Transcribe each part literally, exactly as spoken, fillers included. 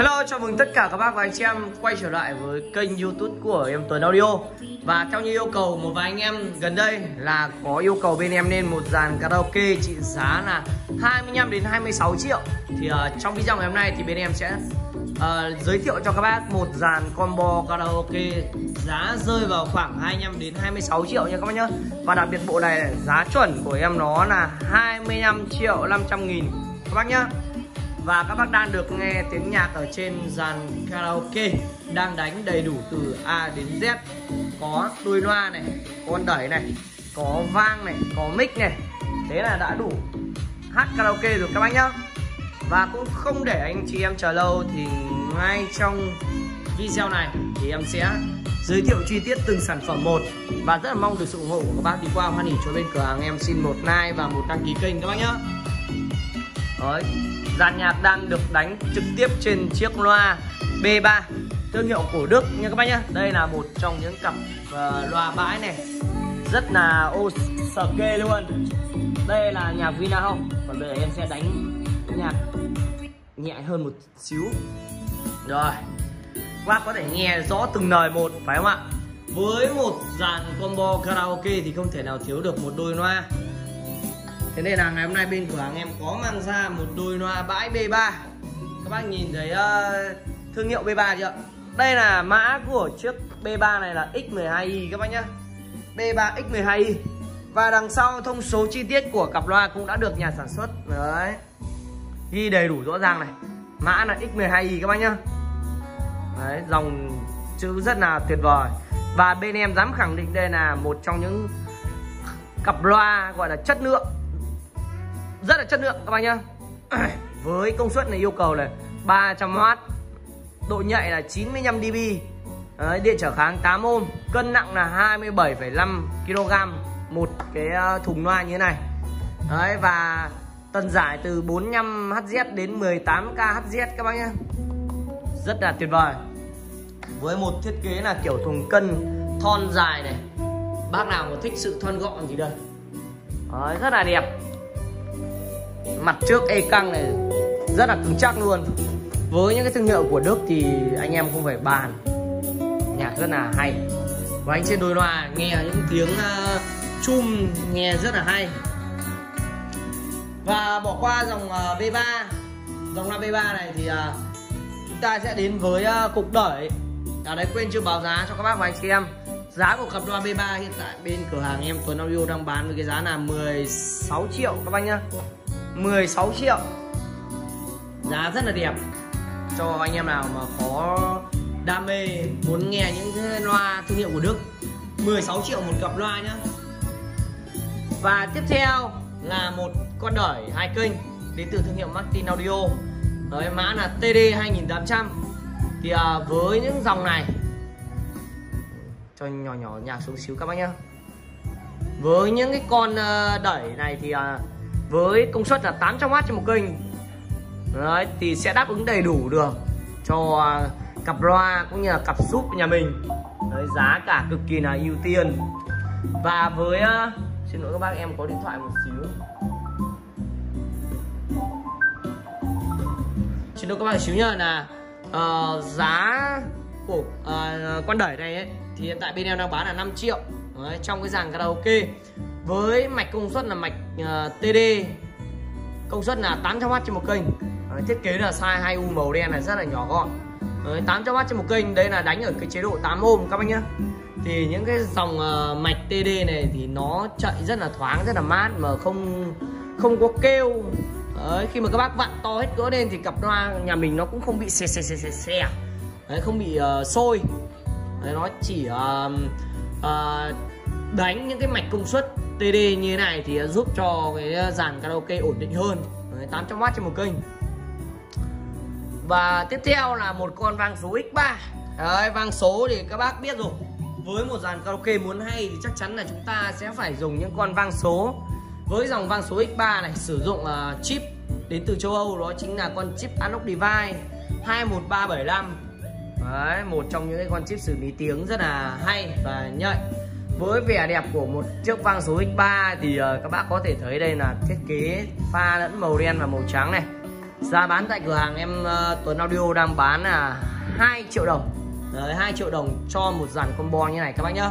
Hello, chào mừng tất cả các bác và anh chị em quay trở lại với kênh YouTube của em Tuấn Audio. Và theo như yêu cầu một vài anh em gần đây là có yêu cầu bên em nên một dàn karaoke trị giá là hai mươi lăm đến hai mươi sáu triệu. Thì uh, trong video ngày hôm nay thì bên em sẽ uh, giới thiệu cho các bác một dàn combo karaoke giá rơi vào khoảng hai mươi lăm đến hai mươi sáu triệu nha các bác nhá. Và đặc biệt bộ này giá chuẩn của em nó là hai mươi lăm triệu năm trăm nghìn các bác nhá. Và các bác đang được nghe tiếng nhạc ở trên dàn karaoke đang đánh đầy đủ từ A đến Z. Có đuôi loa này, có con đẩy này, có vang này, có mic này. Thế là đã đủ hát karaoke rồi các bác nhá. Và cũng không để anh chị em chờ lâu thì ngay trong video này thì em sẽ giới thiệu chi tiết từng sản phẩm một. Và rất là mong được sự ủng hộ của các bác đi qua hoan hỉ cho bên cửa hàng em xin một like và một đăng ký kênh các bác nhá. Đấy, dàn nhạc đang được đánh trực tiếp trên chiếc loa B ba thương hiệu của Đức nha các bác nhá. Đây là một trong những cặp uh, loa bãi này rất là ô sờ kê luôn. Đây là nhạc Vina không? Còn bây giờ em sẽ đánh nhạc nhẹ hơn một xíu. Rồi, các bác có thể nghe rõ từng lời một phải không ạ? Với một dàn combo karaoke thì không thể nào thiếu được một đôi loa. Thế nên là ngày hôm nay bên cửa hàng em có mang ra một đôi loa bãi B ba. Các bác nhìn thấy uh, thương hiệu B ba chưa? Đây là mã của chiếc B ba này là X mười hai i các bác nhá. B ba X mười hai i. Và đằng sau thông số chi tiết của cặp loa cũng đã được nhà sản xuất đấy ghi đầy đủ rõ ràng này. Mã là X mười hai i các bác nhá. Đấy, dòng chữ rất là tuyệt vời. Và bên em dám khẳng định đây là một trong những cặp loa gọi là chất lượng, rất là chất lượng các bác nhá. Với công suất này yêu cầu là ba trăm oát, độ nhạy là chín mươi lăm dB, đấy, điện trở kháng tám ôm, cân nặng là hai mươi bảy phẩy năm ki lô gam một cái thùng loa như thế này. Đấy, và tần giải từ bốn mươi lăm héc đến mười tám ki-héc các bác nhá. Rất là tuyệt vời. Với một thiết kế là kiểu thùng cân thon dài này. Bác nào mà thích sự thon gọn thì đây. Đấy, rất là đẹp. Mặt trước e căng này rất là cứng chắc luôn. Với những cái thương hiệu của Đức thì anh em không phải bàn, nhạc rất là hay. Và anh trên đôi loa nghe những tiếng uh, chum nghe rất là hay. Và bỏ qua dòng uh, B ba, dòng loa B ba này thì uh, chúng ta sẽ đến với uh, cục đẩy. Ở đây quên chưa báo giá cho các bác và anh chị em. Giá của cặp loa B ba hiện tại bên cửa hàng em Tuấn Audio đang bán với cái giá là mười sáu triệu các bác nhá. mười sáu triệu. Giá rất là đẹp cho anh em nào mà có đam mê muốn nghe những cái loa thương hiệu của Đức. Mười sáu triệu một cặp loa nhá. Và tiếp theo là một con đẩy hai kênh đến từ thương hiệu Martin Audio. Đấy, mã là T D hai nghìn tám trăm. Thì à, với những dòng này cho nhỏ nhỏ nhạc xuống xíu các bác nhá. Với những cái con đẩy này thì à, với công suất là tám trăm oát trên một kênh. Đấy, thì sẽ đáp ứng đầy đủ được cho uh, cặp loa cũng như là cặp súp nhà mình. Đấy, giá cả cực kỳ là ưu tiên. Và với uh, xin lỗi các bác, em có điện thoại một xíu. Xin lỗi các bác một xíu nhá, là uh, giá của uh, con đẩy này ấy, thì hiện tại bên em đang bán là năm triệu. Đấy, trong cái dàn karaoke với mạch công suất là mạch uh, T D, công suất là tám trăm oát trên một kênh. Đấy, thiết kế là size hai U màu đen này rất là nhỏ gọn. Đấy, tám trăm oát trên một kênh, đây là đánh ở cái chế độ tám ôm các bác nhá. Thì những cái dòng uh, mạch T D này thì nó chạy rất là thoáng, rất là mát mà không không có kêu. Đấy, khi mà các bác vặn to hết cỡ lên thì cặp loa nhà mình nó cũng không bị xe xe xe xe xe. Đấy, không bị uh, sôi. Đấy, nó chỉ uh, uh, đánh những cái mạch công suất T D như thế này thì giúp cho cái dàn karaoke ổn định hơn. Đấy, tám trăm oát trên một kênh. Và tiếp theo là một con vang số X ba. Đấy, vang số thì các bác biết rồi. Với một dàn karaoke muốn hay thì chắc chắn là chúng ta sẽ phải dùng những con vang số. Với dòng vang số X ba này sử dụng uh, chip đến từ châu Âu, đó chính là con chip Anoc Device hai một ba bảy năm. Đấy, một trong những cái con chip xử lý tiếng rất là hay và nhạy. Với vẻ đẹp của một chiếc vang số X ba thì uh, các bác có thể thấy đây là thiết kế pha lẫn màu đen và màu trắng này. Giá bán tại cửa hàng em uh, Tuấn Audio đang bán là hai triệu đồng. Đấy, hai triệu đồng cho một dàn combo như này các bác nhá.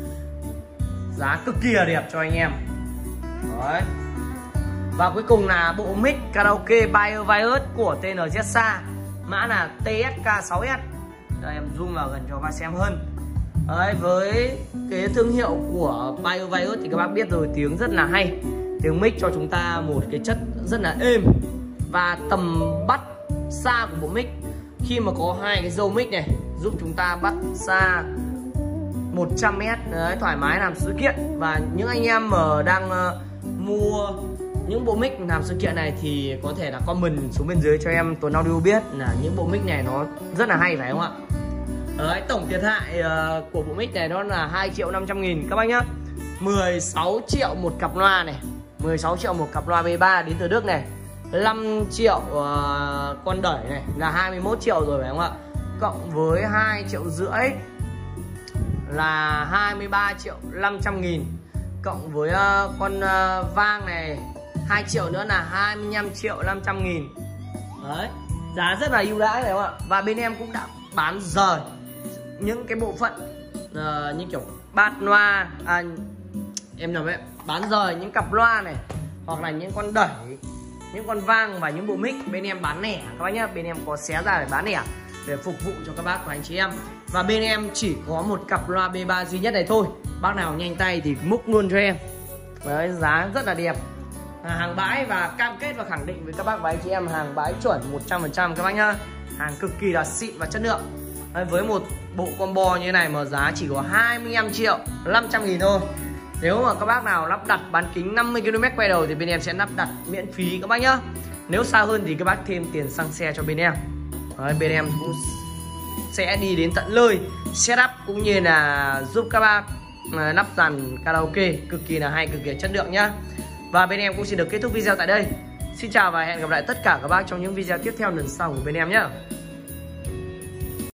Giá cực kỳ là đẹp cho anh em. Đấy. Và cuối cùng là bộ mic karaoke BioVius của tê en zét ét a, mã là tê ét ca sáu ét. Đây em zoom vào gần cho các bác xem hơn. Đấy, với cái thương hiệu của BioVius thì các bác biết rồi, tiếng rất là hay. Tiếng mic cho chúng ta một cái chất rất là êm. Và tầm bắt xa của bộ mic khi mà có hai cái dâu mic này giúp chúng ta bắt xa một trăm mét, đấy, thoải mái làm sự kiện. Và những anh em mà đang uh, mua những bộ mic làm sự kiện này thì có thể là comment xuống bên dưới cho em Tuấn Audio biết là những bộ mic này nó rất là hay phải không ạ? Đấy, tổng thiệt hại uh, của bộ mic này đó là hai triệu năm trăm nghìn các bác nhá. Mười sáu triệu một cặp loa này, mười sáu triệu một cặp loa B ba đến từ Đức này, năm triệu uh, con đẩy này là hai mươi mốt triệu rồi phải không ạ? Cộng với hai triệu rưỡi là hai mươi ba triệu năm trăm nghìn, cộng với uh, con uh, vang này hai triệu nữa là hai mươi lăm triệu năm trăm nghìn. Đấy, giá rất là ưu đãi phải không ạ? Và bên em cũng đã bán rời những cái bộ phận uh, như kiểu bát loa, à, em nói vậy, bán rời những cặp loa này, hoặc là những con đẩy, những con vang và những bộ mic bên em bán lẻ các bác nhá. Bên em có xé ra để bán lẻ để phục vụ cho các bác và anh chị em. Và bên em chỉ có một cặp loa B ba duy nhất này thôi. Bác nào nhanh tay thì múc luôn cho em. Đấy, giá rất là đẹp, hàng bãi và cam kết và khẳng định với các bác và anh chị em hàng bãi chuẩn một trăm phần trăm các bác nhá. Hàng cực kỳ là xịn và chất lượng. Đấy, với một bộ combo như thế này mà giá chỉ có hai mươi lăm triệu năm trăm nghìn thôi. Nếu mà các bác nào lắp đặt bán kính năm mươi ki lô mét quay đầu thì bên em sẽ lắp đặt miễn phí các bác nhá. Nếu xa hơn thì các bác thêm tiền xăng xe cho bên em. Đấy, bên em cũng sẽ đi đến tận nơi setup cũng như là giúp các bác lắp dàn karaoke cực kỳ là hay, cực kỳ chất lượng nhá. Và bên em cũng xin được kết thúc video tại đây. Xin chào và hẹn gặp lại tất cả các bác trong những video tiếp theo lần sau của bên em nhé.